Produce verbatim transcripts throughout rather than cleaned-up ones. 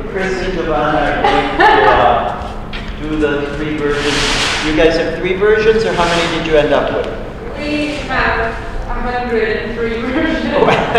Chris and Giovanna are going to uh, do the three versions. You guys have three versions, or how many did you end up with? We have one hundred three versions.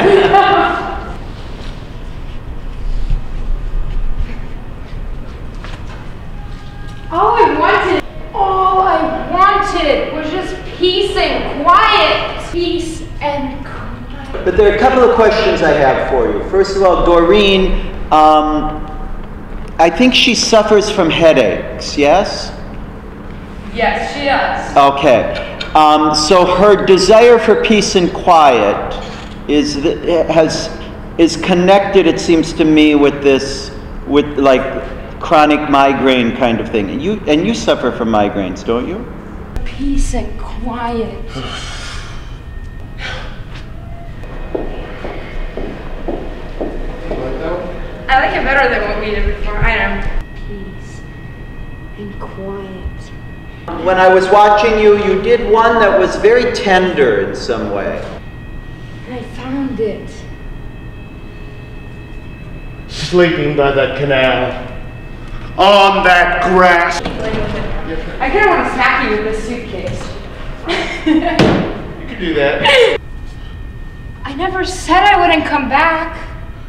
All I wanted, all I wanted was just peace and quiet. Peace and quiet. But there are a couple of questions I have for you. First of all, Doreen, um, I think she suffers from headaches, yes? Yes, she does. Okay. Um, so her desire for peace and quiet is has is connected, it seems to me, with this, with like chronic migraine kind of thing. And you and you suffer from migraines, don't you? Peace and quiet. I like it better than what we did before. I know. Peace and quiet. When I was watching you, you did one that was very tender in some way. And I found it. Sleeping by that canal. On that grass. I kind of want to smack you with this suitcase. You could do that. I never said I wouldn't come back.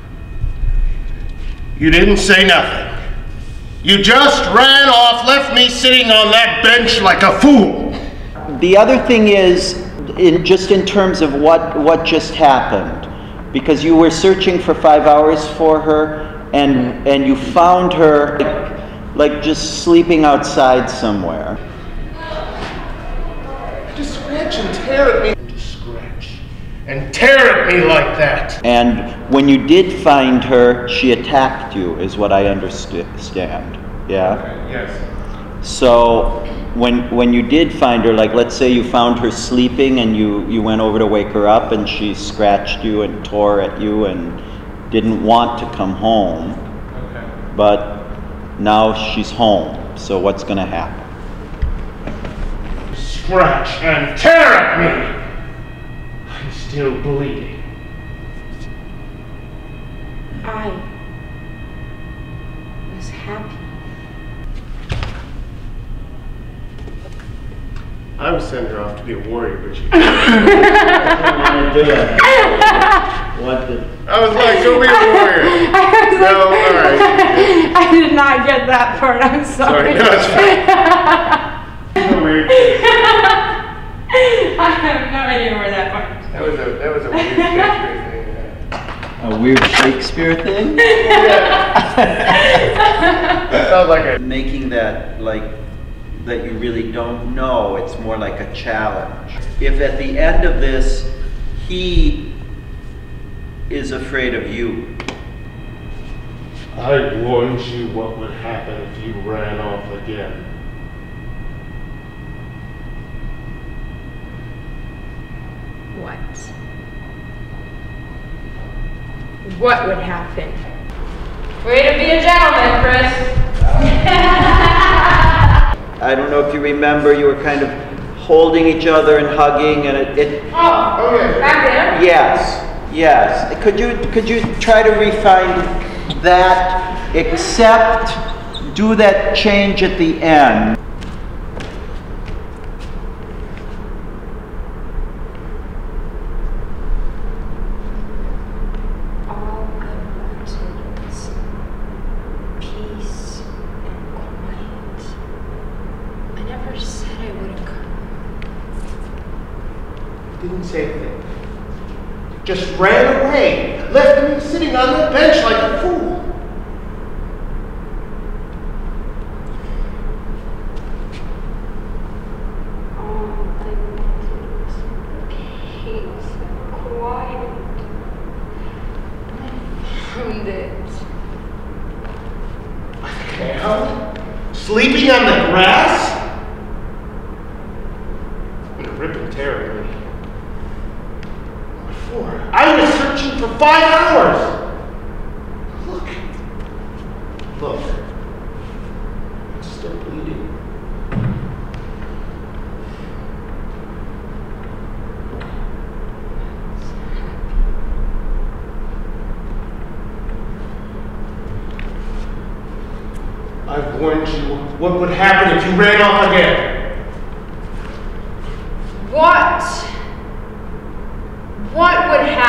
You didn't say nothing. You just ran off, left me sitting on that bench like a fool. The other thing is, in just in terms of what, what just happened, because you were searching for five hours for her, and and you found her like, like just sleeping outside somewhere. To scratch and tear at me. To scratch and tear at me like that. And when you did find her, she attacked you, is what I understand. Yeah? Okay, yes. So when when you did find her, like let's say you found her sleeping and you, you went over to wake her up and she scratched you and tore at you and didn't want to come home. Okay. But now she's home. So what's going to happen? Scratch and tear at me. I'm still bleeding. I was happy. I would send her off to be a warrior, but she I didn't want to do it. What the? I was like, go be a warrior. I was No, like, all right. I did not get that part. I'm sorry. Sorry, no, it's fine. So weird. I have no idea where that part. That was a that was a weird Shakespeare thing. A weird Shakespeare thing? That sounds like a Making that like that you really don't know, it's more like a challenge. If at the end of this, he is afraid of you. I warned you what would happen if you ran off again. What? What would happen? Way to be a gentleman, Chris. I don't know if you remember, you were kind of holding each other and hugging, and it, it Oh, Oh, yeah. back there? yes, yes. Could you could you try to refine that, except do that change at the end? All I wanted was peace and quiet. I never said I wouldn't come. Didn't say a thing. Just ran away, left me sitting on the bench like a fool. All I wanted was peace and quiet. I found it. Hell? Sleeping on the grass? And a rip and tear at me. Before, I was searching for five hours. Look. Look. I'm still bleeding. I've warned you what would happen if you ran off again. What? What would happen?